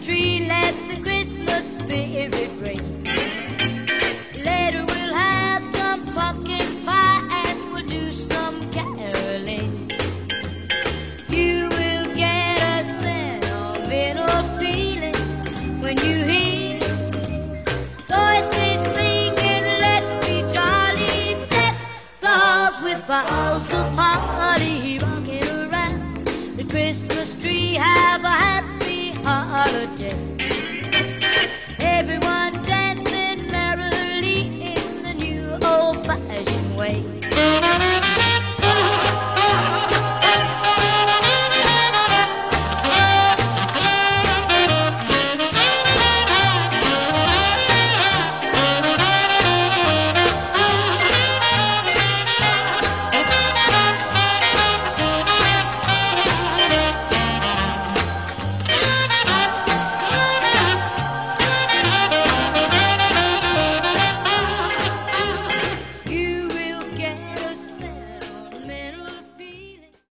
tree, let the Christmas spirit ring. Later we'll have some pumpkin pie and we'll do some caroling. You will get a sentimental feeling when you hear voices singing, let's be jolly, deck the halls with boughs of holly.